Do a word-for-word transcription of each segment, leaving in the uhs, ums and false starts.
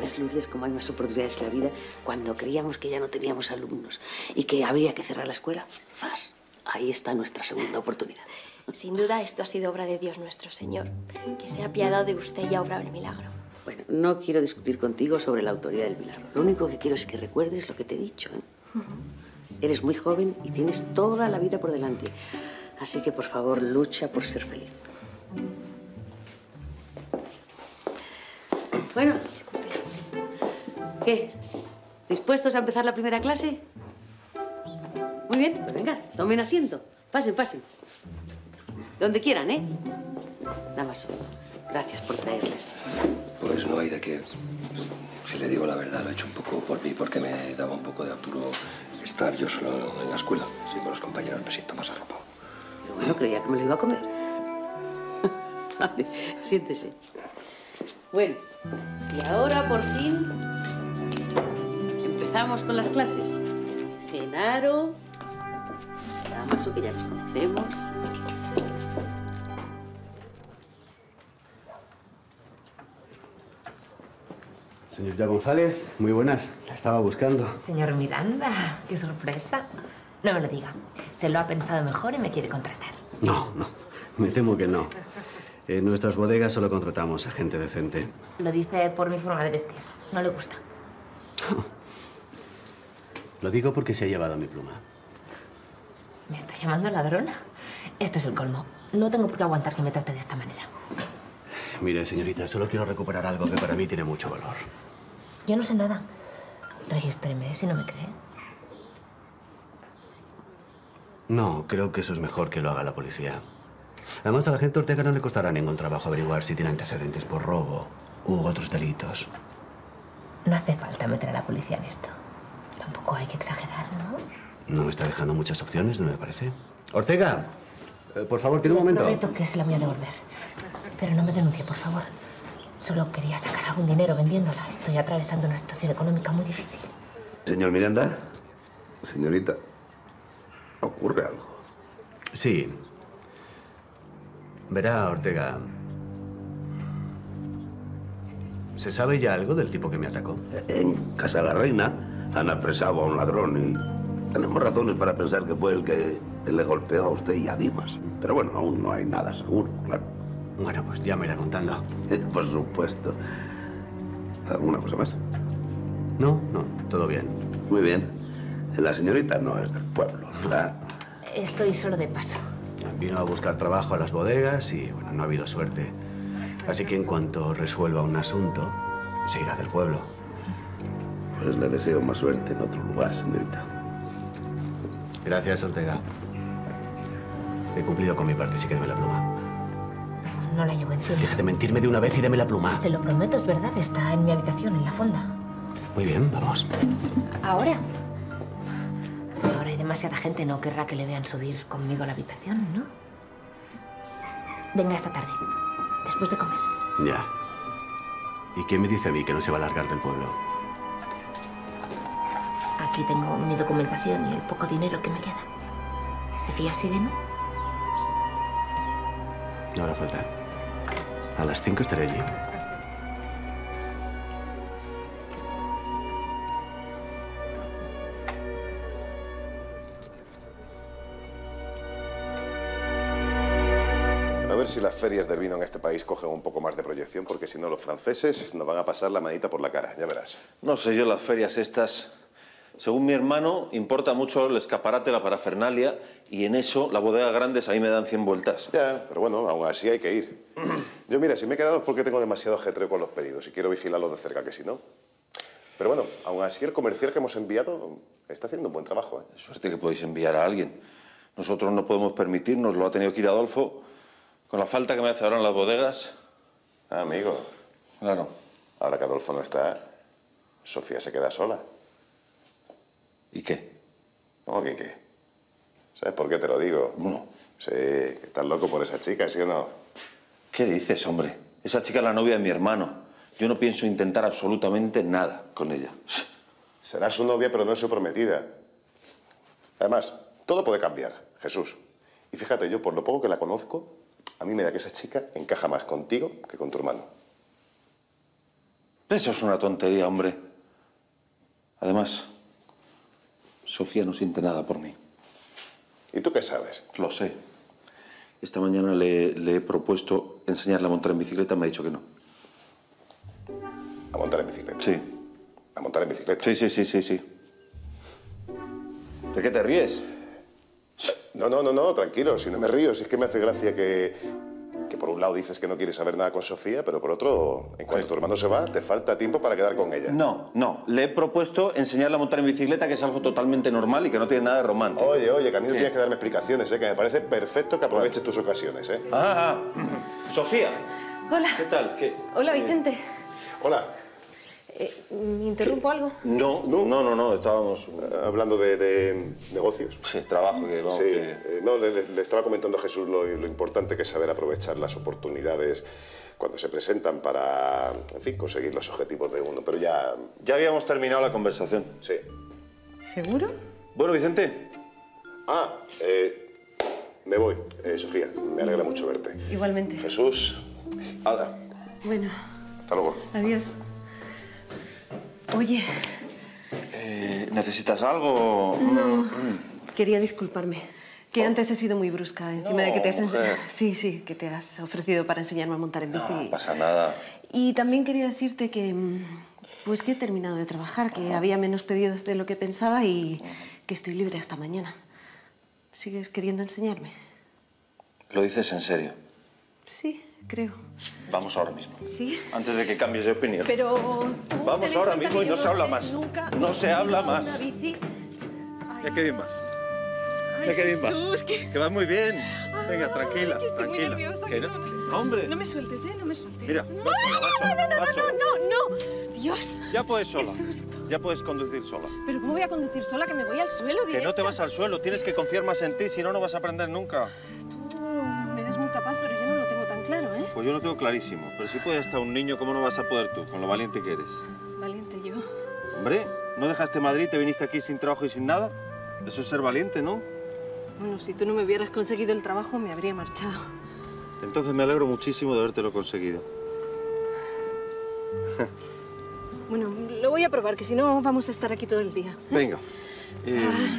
ves, Lourdes, cómo hay más oportunidades en la vida? Cuando creíamos que ya no teníamos alumnos y que habría que cerrar la escuela, ¡zas! Ahí está nuestra segunda oportunidad. Sin duda, esto ha sido obra de Dios nuestro Señor, que se ha apiadado de usted y ha obrado el milagro. Bueno, no quiero discutir contigo sobre la autoría del milagro. Lo único que quiero es que recuerdes lo que te he dicho, ¿eh? Uh-huh. Eres muy joven y tienes toda la vida por delante. Así que, por favor, lucha por ser feliz. Bueno, ¿qué? ¿Dispuestos a empezar la primera clase? Muy bien, pues venga, tomen asiento. Pasen, pasen. Donde quieran, ¿eh? Damaso, gracias por traerles. Pues no hay de qué. Si le digo la verdad, lo he hecho un poco por mí, porque me daba un poco de apuro estar yo solo en la escuela. Sí, con los compañeros me siento más arropado. Pero bueno, creía que me lo iba a comer. Siéntese. Bueno, y ahora, por fin, empezamos con las clases. Genaro, Damaso, que ya nos conocemos. Señorita González, muy buenas. La estaba buscando. Señor Miranda, qué sorpresa. No me lo diga. Se lo ha pensado mejor y me quiere contratar. No, no. Me temo que no. En nuestras bodegas solo contratamos a gente decente. Lo dice por mi forma de vestir. No le gusta. Lo digo porque se ha llevado mi pluma. ¿Me está llamando ladrona? Esto es el colmo. No tengo por qué aguantar que me trate de esta manera. Mire, señorita, solo quiero recuperar algo que para mí tiene mucho valor. Yo no sé nada. Regístreme, si no me cree. No, creo que eso es mejor que lo haga la policía. Además, a la gente Ortega no le costará ningún trabajo averiguar si tiene antecedentes por robo u otros delitos. No hace falta meter a la policía en esto. Tampoco hay que exagerar, ¿no? No me está dejando muchas opciones, ¿no me parece? Ortega, eh, por favor, tiene un momento. Prometo que se la voy a devolver. Pero no me denuncie, por favor. Solo quería sacar algún dinero vendiéndola. Estoy atravesando una situación económica muy difícil. Señor Miranda, señorita, ¿ocurre algo? Sí. Verá, Ortega. ¿Se sabe ya algo del tipo que me atacó? En Casa de la Reina han apresado a un ladrón y tenemos razones para pensar que fue el que le golpeó a usted y a Dimas. Pero bueno, aún no hay nada seguro, claro. Bueno, pues ya me irá contando. Por supuesto. ¿Alguna cosa más? No, no, todo bien. Muy bien. La señorita no es del pueblo, ¿verdad? Estoy solo de paso. Vino a buscar trabajo a las bodegas y, bueno, no ha habido suerte. Así que en cuanto resuelva un asunto, se irá del pueblo. Pues le deseo más suerte en otro lugar, señorita. Gracias, Ortega. He cumplido con mi parte, sí que deme la pluma. No la llevo encima. Deja de mentirme de una vez y deme la pluma. Se lo prometo, es verdad. Está en mi habitación, en la fonda. Muy bien, vamos. ¿Ahora? Ahora hay demasiada gente. No querrá que le vean subir conmigo a la habitación, ¿no? Venga esta tarde, después de comer. Ya. ¿Y qué me dice a mí que no se va a largar del pueblo? Aquí tengo mi documentación y el poco dinero que me queda. ¿Se fía así de mí? No hará falta. A las cinco estaré allí. A ver si las ferias del vino en este país cogen un poco más de proyección, porque si no los franceses nos van a pasar la manita por la cara, ya verás. No sé yo, las ferias estas, según mi hermano, importa mucho el escaparate, la parafernalia, y en eso la bodega grandes ahí me dan cien vueltas. Ya, pero bueno, aún así hay que ir. Yo mira, si me he quedado es porque tengo demasiado ajetreo con los pedidos y quiero vigilarlos de cerca, que si no. Pero bueno, aún así el comercial que hemos enviado está haciendo un buen trabajo, ¿eh? Suerte que podéis enviar a alguien. Nosotros no podemos permitirnos, lo ha tenido que ir Adolfo. Con la falta que me hace ahora en las bodegas. Ah, amigo. Claro. Ahora que Adolfo no está, Sofía se queda sola. ¿Y qué? ¿Cómo que qué? ¿Sabes por qué te lo digo? No. Sí, que estás loco por esa chica, ¿sí o no? ¿Qué dices, hombre? Esa chica es la novia de mi hermano. Yo no pienso intentar absolutamente nada con ella. Será su novia, pero no es su prometida. Además, todo puede cambiar, Jesús. Y fíjate, yo por lo poco que la conozco, a mí me da que esa chica encaja más contigo que con tu hermano. Eso es una tontería, hombre. Además, Sofía no siente nada por mí. ¿Y tú qué sabes? Lo sé. Esta mañana le, le he propuesto enseñarle a montar en bicicleta, me ha dicho que no. ¿A montar en bicicleta? Sí. ¿A montar en bicicleta? Sí, sí, sí, sí, sí. ¿De qué te ríes? No, no, no, no, tranquilo, si no me río. Si es que me hace gracia que, que por un lado dices que no quieres saber nada con Sofía, pero por otro, en cuanto tu hermano se va, te falta tiempo para quedar con ella. No, no. Le he propuesto enseñarle a montar en bicicleta, que es algo totalmente normal y que no tiene nada de romántico. Oye, oye, que a mí no ¿Qué? tienes que darme explicaciones, ¿eh? Que me parece perfecto que aproveches tus ocasiones, ¿eh? Ah, ah. Sofía. Hola. ¿Qué tal? ¿Qué? Hola, Vicente. Hola. Eh, ¿Me interrumpo algo? No, no, no, no, no. Estábamos... Hablando de, de negocios. Sí, trabajo, que vamos, Sí, que... eh, no, le, le estaba comentando a Jesús lo, lo importante que es saber aprovechar las oportunidades cuando se presentan para, en fin, conseguir los objetivos de uno, pero ya... Ya habíamos terminado la conversación. Sí. ¿Seguro? Bueno, Vicente. Ah, eh, me voy, eh, Sofía, me alegra mucho verte. Igualmente. Jesús, Hala. Bueno, hasta luego. adiós. Oye, Eh, ¿Necesitas algo? no, quería disculparme. Que antes he sido muy brusca, encima No, de que te has... ense- mujer. Sí, sí, que te has ofrecido para enseñarme a montar en bici. No pasa nada. Y también quería decirte que... mm, Pues que he terminado de trabajar, que había menos pedidos de lo que pensaba y que estoy libre hasta mañana. ¿Sigues queriendo enseñarme? ¿Lo dices en serio? Sí, creo. Vamos ahora mismo. ¿Sí? Antes de que cambies de opinión. Pero tú Vamos ten en ahora cuenta mismo que y yo no se habla sé más. nunca No se montar habla una más. bici. Ya que bien vas. Ay, Ya que bien vas. Jesús, que... Que vas muy bien. Venga, Ay, tranquila, que estoy muy tranquila. nerviosa, Que que no, no- que- no, hombre. No me sueltes, ¿eh? No me sueltes. Mira, no, vas sola, vas sola, no, no, vas no, sola. no, no, no. Dios. Ya puedes sola. Qué susto. Ya puedes conducir sola. Pero ¿cómo voy a conducir sola? Que me voy al suelo Que directo. no te vas al suelo, tienes que confiar más en ti, si no, no vas a aprender nunca. Tú me ves muy capaz, pero yo no lo tengo tan claro, ¿eh? Pues yo lo tengo clarísimo, pero si puede hasta un niño, ¿cómo no vas a poder tú, con lo valiente que eres? Valiente yo. Hombre, ¿no dejaste Madrid, te viniste aquí sin trabajo y sin nada? Eso es ser valiente, ¿no? Bueno, si tú no me hubieras conseguido el trabajo, me habría marchado. Entonces me alegro muchísimo de habértelo conseguido. Bueno, lo voy a probar, que si no vamos a estar aquí todo el día. Venga. Eh,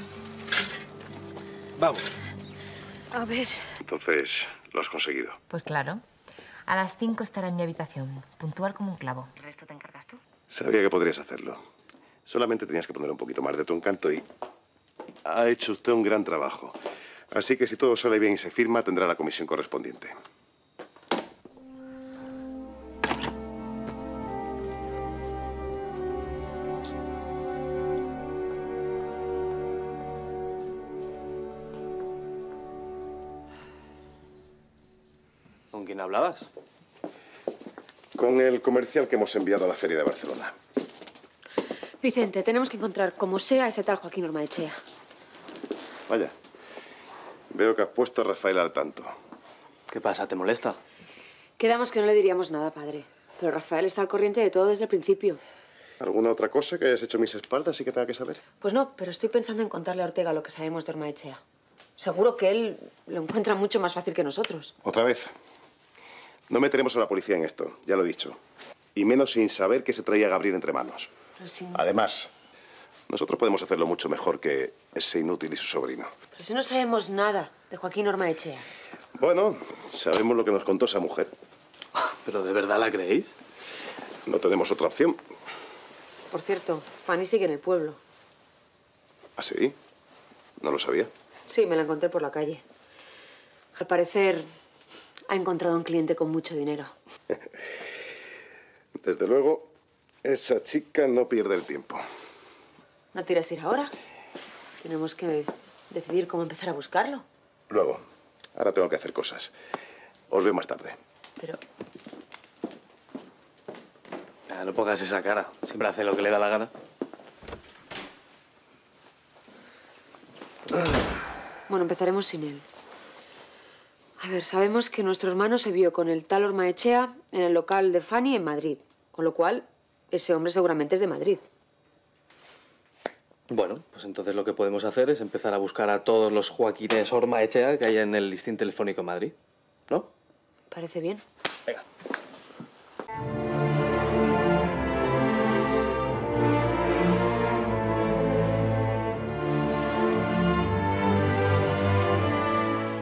Vamos. A ver. Entonces, lo has conseguido. Pues claro. A las cinco estará en mi habitación, puntual como un clavo. ¿El resto te encargas tú? Sabía que podrías hacerlo. Solamente tenías que poner un poquito más de tu encanto y... Ha hecho usted un gran trabajo. Así que si todo sale bien y se firma, tendrá la comisión correspondiente. ¿Con quién hablabas? Con el comercial que hemos enviado a la Feria de Barcelona. Vicente, tenemos que encontrar como sea ese tal Joaquín Ormaechea. Vaya. Veo que has puesto a Rafael al tanto. ¿Qué pasa? ¿Te molesta? Quedamos que no le diríamos nada, padre. Pero Rafael está al corriente de todo desde el principio. ¿Alguna otra cosa que hayas hecho a mis espaldas y que tenga que saber? Pues no, pero estoy pensando en contarle a Ortega lo que sabemos de Ormaechea. Seguro que él lo encuentra mucho más fácil que nosotros. Otra vez. No meteremos a la policía en esto, ya lo he dicho. Y menos sin saber que se traía Gabriel entre manos. Pero si, Además, nosotros podemos hacerlo mucho mejor que ese inútil y su sobrino. pero si no sabemos nada de Joaquín Ormaechea. Bueno, sabemos lo que nos contó esa mujer. ¿Pero de verdad la creéis? No tenemos otra opción. Por cierto, Fanny sigue en el pueblo. ¿Ah, sí? No lo sabía. Sí, me la encontré por la calle. Al parecer, ha encontrado un cliente con mucho dinero. Desde luego, esa chica no pierde el tiempo. ¿No quieres ir ahora? Tenemos que decidir cómo empezar a buscarlo. Luego, ahora tengo que hacer cosas. Os veo más tarde. Pero, Ah, no pongas esa cara. Siempre hace lo que le da la gana. bueno, empezaremos sin él. A ver, sabemos que nuestro hermano se vio con el tal Ormaechea en el local de Fanny en Madrid. Con lo cual, ese hombre seguramente es de Madrid. Bueno, pues entonces lo que podemos hacer es empezar a buscar a todos los Joaquines Ormaechea que hay en el listín telefónico en Madrid. ¿No? ¿Parece bien? Venga.